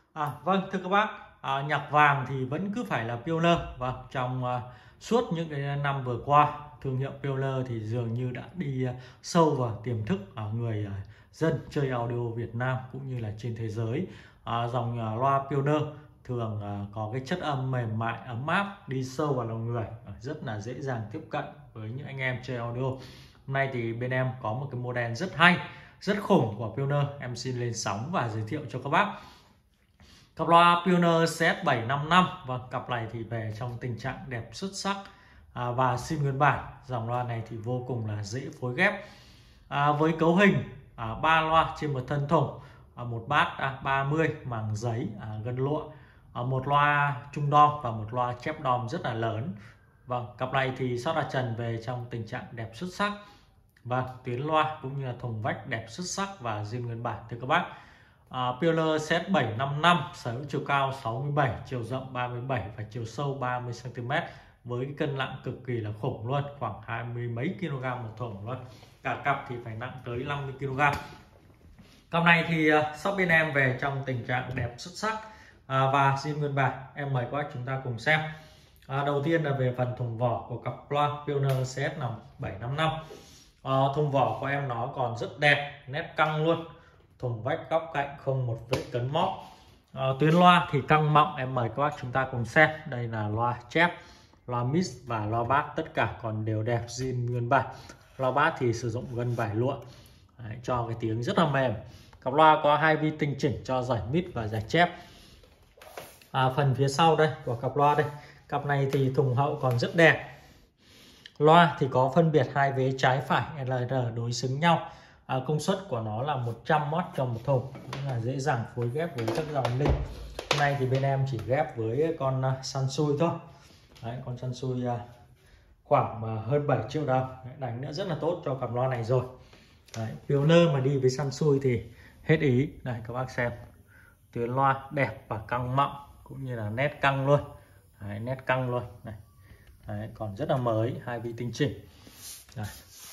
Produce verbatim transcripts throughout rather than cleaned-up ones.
À, vâng, thưa các bác, à, nhạc vàng thì vẫn cứ phải là Pioneer. Vâng, trong uh, suốt những cái năm vừa qua, thương hiệu Pioneer thì dường như đã đi uh, sâu vào tiềm thức ở người uh, dân chơi audio Việt Nam cũng như là trên thế giới. À, dòng uh, loa Pioneer thường uh, có cái chất âm mềm mại, ấm áp, đi sâu vào lòng người, uh, rất là dễ dàng tiếp cận với những anh em chơi audio. Hôm nay thì bên em có một cái model rất hay, rất khủng của Pioneer, em xin lên sóng và giới thiệu cho các bác. Cặp loa Pioneer C S bảy năm năm. Vâng, cặp này thì về trong tình trạng đẹp xuất sắc à, và sim nguyên bản. Dòng loa này thì vô cùng là dễ phối ghép à, với cấu hình à, ba loa trên một thân thùng, à, một bát à, ba mươi màng giấy à, gân lụa, à, một loa trung đom và một loa chép đom rất là lớn. Vâng, cặp này thì sót đặt trần về trong tình trạng đẹp xuất sắc. Vâng, tuyến loa cũng như là thùng vách đẹp xuất sắc và zin nguyên bản thưa các bác. Uh, Pioneer C S bảy năm năm sở hữu chiều cao sáu mươi bảy, chiều rộng ba mươi bảy và chiều sâu ba mươi xăng ti mét với cái cân nặng cực kỳ là khủng luôn, khoảng hai mươi mấy kg một thùng luôn. Cả cặp thì phải nặng tới năm mươi ki lô gam. Cặp này thì uh, shop bên em về trong tình trạng đẹp xuất sắc uh, và zin nguyên bản. Em mời các bác chúng ta cùng xem. Uh, đầu tiên là về phần thùng vỏ của cặp loa Pioneer C S bảy năm năm. Uh, thùng vỏ của em nó còn rất đẹp, nét căng luôn. Thùng vách góc cạnh không một vết cấn móp. à, Tuyến loa thì căng mọng. Em mời các bác chúng ta cùng xem. Đây là loa chép, loa mix và loa bass, tất cả còn đều đẹp zin nguyên bản. Loa bass thì sử dụng gân vải lụa. Đấy, cho cái tiếng rất là mềm. Cặp loa có hai vi tinh chỉnh cho giải mix và giải chép. à, Phần phía sau đây của cặp loa đây, cặp này thì thùng hậu còn rất đẹp. Loa thì có phân biệt hai vế trái phải L R đối xứng nhau. À, công suất của nó là một trăm oát cho một thùng, cũng là dễ dàng phối ghép với các dòng linh. Hôm nay thì bên em chỉ ghép với con uh, Sansui thôi. Đấy, con Sansui uh, khoảng uh, hơn bảy triệu đồng. Đấy, đánh nữa rất là tốt cho cặp loa này rồi. Đấy, Pioneer mà đi với Sansui thì hết ý. Đây các bác xem, tuyến loa đẹp và căng mọng cũng như là nét căng luôn. Đấy, nét căng luôn này. Đấy, còn rất là mới, hai vi tinh chỉnh. Đây.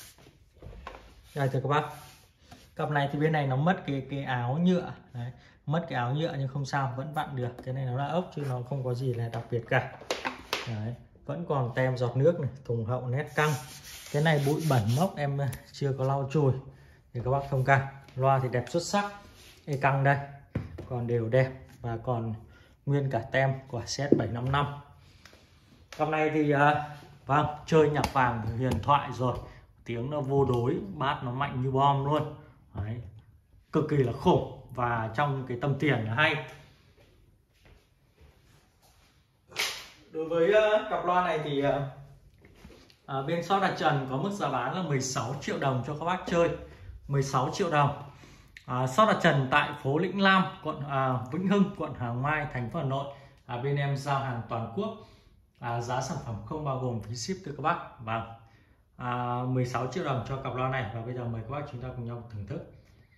Đây thưa các bác, cặp này thì bên này nó mất cái cái áo nhựa. Đấy, mất cái áo nhựa nhưng không sao, vẫn vặn được. Cái này nó là ốc chứ nó không có gì là đặc biệt cả. Đấy, vẫn còn tem giọt nước này, thùng hậu nét căng. Cái này bụi bẩn mốc em chưa có lau chùi thì các bác thông cảm. Loa thì đẹp xuất sắc, cái căng đây còn đều đẹp và còn nguyên cả tem của C S bảy năm năm. Cặp này thì uh, vâng, chơi nhạc vàng huyền thoại rồi, tiếng nó vô đối, bass nó mạnh như bom luôn. Đấy, cực kỳ là khủng và trong cái tầm tiền là hay. Đối với uh, cặp loa này thì uh, uh, bên shop đặt trần có mức giá bán là mười sáu triệu đồng cho các bác chơi. Mười sáu triệu đồng. uh, Shop đặt trần tại phố Lĩnh Lam, quận uh, Vĩnh Hưng, quận Hoàng Mai, thành phố Hà Nội. uh, Bên em giao hàng toàn quốc. uh, Giá sản phẩm không bao gồm phí ship từ các bác. Vâng, À, mười sáu triệu đồng cho cặp loa này. Và bây giờ mời các bác chúng ta cùng nhau thưởng thức.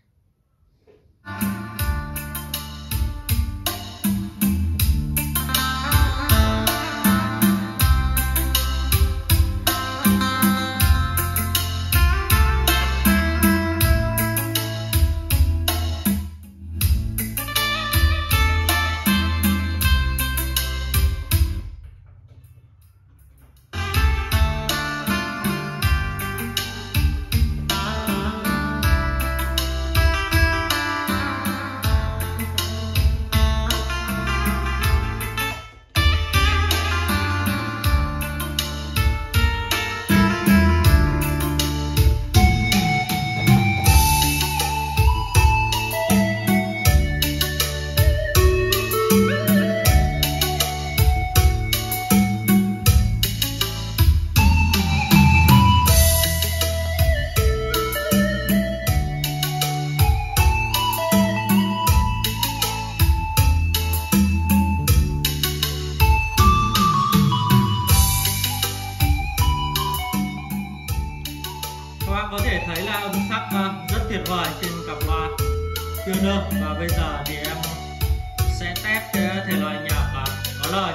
Có thể thấy là âm sắc rất tuyệt vời trên cặp loa Pioneer. Và bây giờ thì em sẽ test cái thể loại nhạc có lời,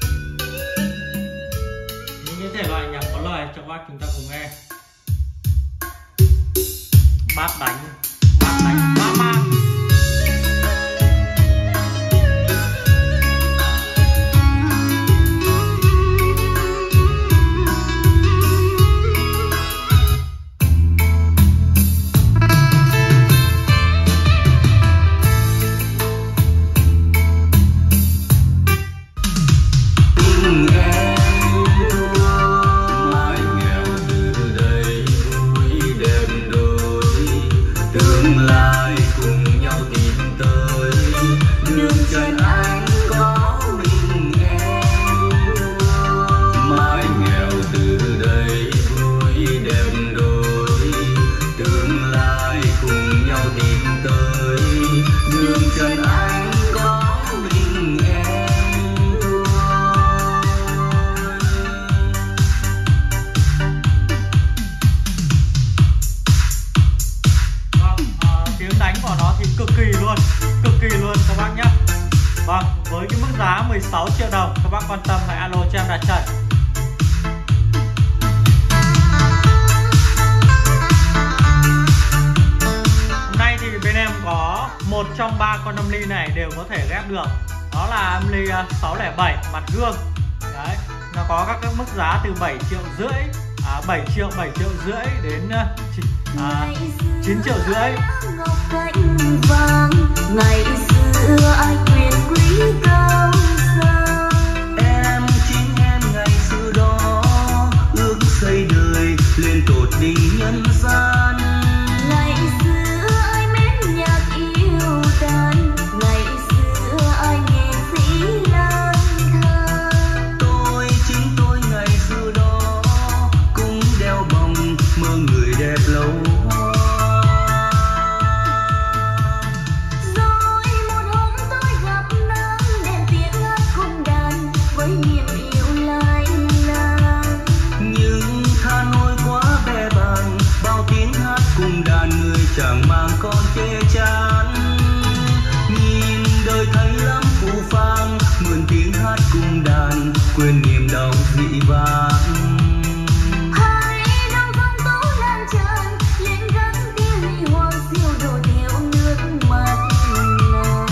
những cái thể loại nhạc có lời cho các bác chúng ta cùng nghe. Bass đánh, bass đánh, bass bass. trần anh có mình em, mãi nghèo từ đây vui đẹp đôi, tương lai cùng nhau tìm tới, đường trần anh có mình em thôi. Vâng, à, tiếng đánh của nó thì cực kỳ luôn, cực kỳ luôn các bác nhé. Vâng, với cái mức giá mười sáu triệu đồng, các bác quan tâm hãy alo cho em Đạt Trần. Hôm nay thì bên em có một trong ba con âm ly này đều có thể ghép được. Đó là âm ly sáu không bảy mặt gương. Đấy, nó có các cái mức giá từ bảy triệu rưỡi, à, bảy triệu, bảy triệu rưỡi đến à, chín triệu rưỡi. Ngày xưa ai quyền quý cao sang, em chính em ngày xưa đó ước xây đời lên tột đỉnh nhân gian. Ngày xưa ai mến nhạc yêu đàn, ngày xưa ai nghệ sĩ lang thang. Tôi chính tôi ngày xưa đó cũng đeo bồng mơ người đẹp lâu. Chẳng mang con chê chán, nhìn đời thấy lắm phù phang, mượn tiếng hát cùng đàn quên niềm đau dĩ vãng. Hãy đăng phong tố lan tràn lên gắn tiếng huy hoàng siêu độ theo nước mắt nàng.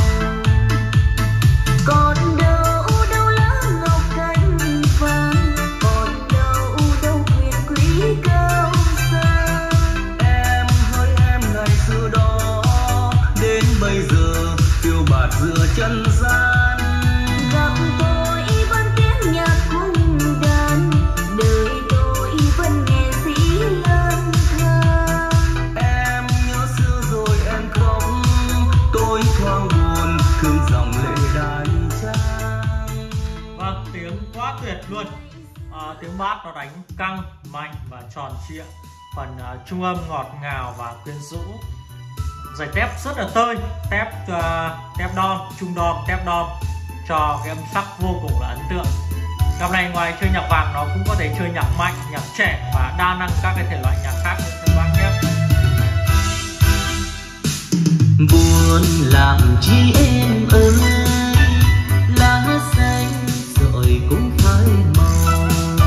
Còn đâu đâu lá ngọc cánh vàng, còn đâu đâu quyền quý cao sang. Em hỡi em ngày xưa đó đến bây giờ phiêu bạt giữa chân gian. Gặp tôi vẫn tiếng nhạc cung đàn, đời tôi vẫn nghệ sĩ lang thang. Em nhớ xưa rồi em khóc, tôi thoáng buồn thương dòng lệ đàn trang. Vâng, tiếng quá tuyệt luôn. À, tiếng bass nó đánh căng, mạnh và tròn trịa. Phần uh, trung âm ngọt ngào và quyến rũ. Giày tép rất là tơi, tép uh, tép đom, trung đom, tép đom cho cái âm sắc vô cùng là ấn tượng. Cặp này ngoài chơi nhạc vàng nó cũng có thể chơi nhạc mạnh, nhạc trẻ và đa năng các cái thể loại nhạc khác nữa các bác nhé. Buồn làm chi em ơi, lá xanh rồi cũng phai màu.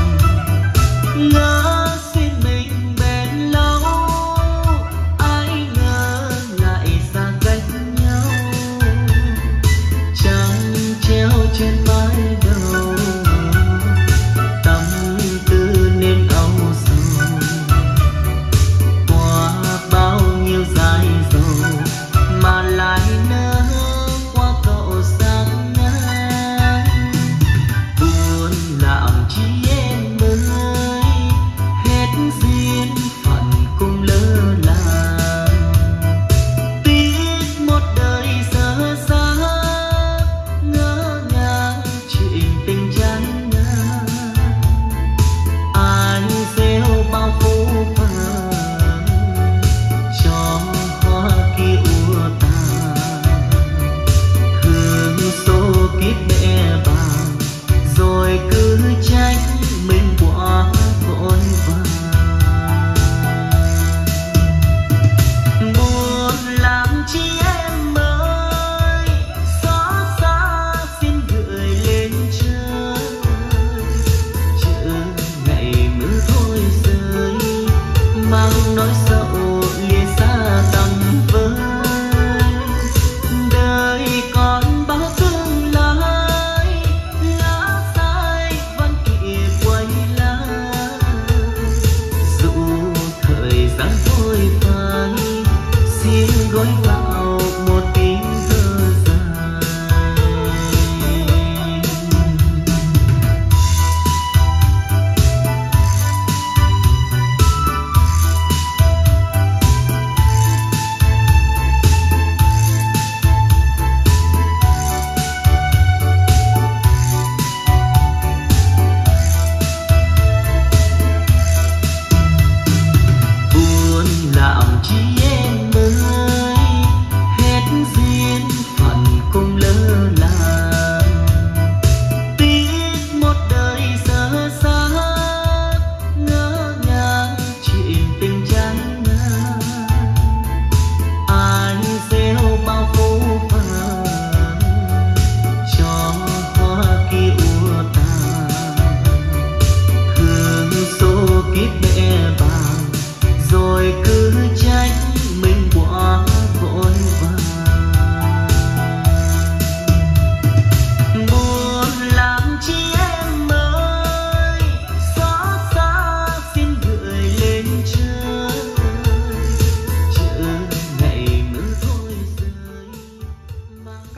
Ngỡ xin mình bền lâu, ai ngờ lại xa cách nhau. Trăng treo trên mái đầu, tâm tư nên âu sầu. Qua bao nhiêu dài dầu mà lại nỡ qua cậu xa.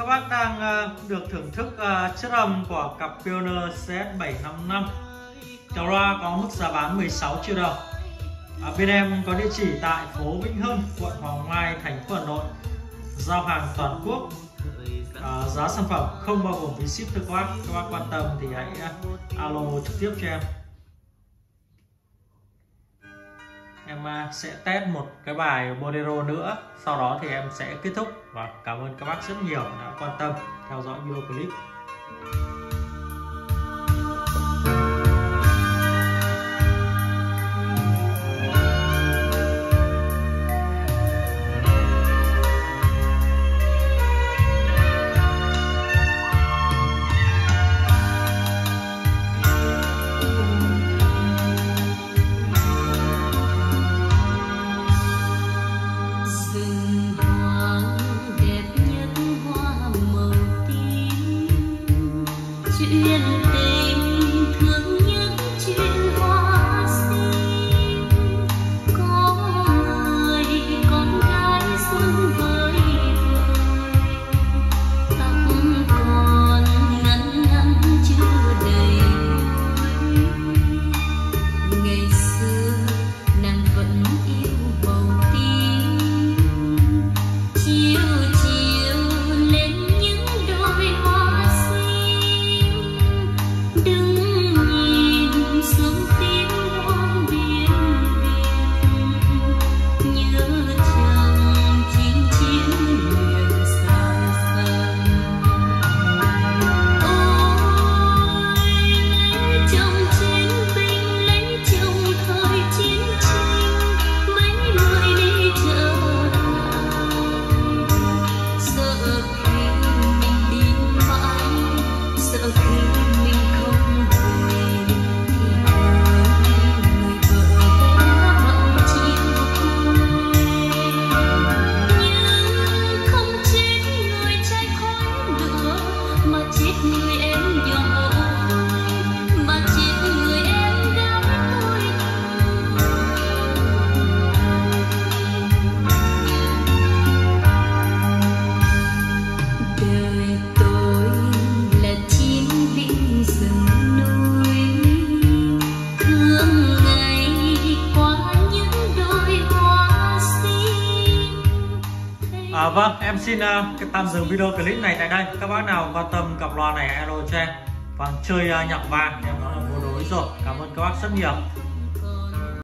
các bác đang uh, được thưởng thức uh, chất âm của cặp Pioneer C S bảy năm năm. Chào loa có mức giá bán mười sáu triệu đồng. À, bên em có địa chỉ tại phố Vĩnh Hưng, quận Hoàng Mai, thành phố Hà Nội. Giao hàng toàn quốc. À, giá sản phẩm không bao gồm phí ship thưa các bác. Các bác quan tâm thì hãy uh, alo trực tiếp cho em. Em uh, sẽ test một cái bài bolero nữa, sau đó thì em sẽ kết thúc. Và cảm ơn các bác rất nhiều đã quan tâm theo dõi video clip. Chuyện tình thương nhất chuyện hoa xinh, có người con gái xuân vơi vợi, tóc còn ngắn ngắn chưa đầy đuôi. Ngày xưa nàng vẫn yêu màu tím, chiều chiều lên những đôi hoa đừng nhìn xuống tiếng hoang biên Việt, nhớ chồng chinh chiến miền xa xăm. Ôi lấy chồng chiến binh, lấy chồng thời chiến tranh, mấy người đi chợ sợ khi mình đi mãi, sợ khi mình không về thì người vợ bé bỏng chiều quê. Nhưng không chết người trai khói lửa, mà chết người em nhỏ vời, mà chết người em gái tôi đời tôi là chiến binh rừng núi, thương ngày qua những đôi hoa xinh. À, vâng, em xin uh, tạm dừng video clip này tại đây. Các bác nào quan tâm cặp loa này alo cho em. Vâng, chơi uh, nhạc vàng em nói là vô đối rồi. Cảm ơn các bác rất nhiều.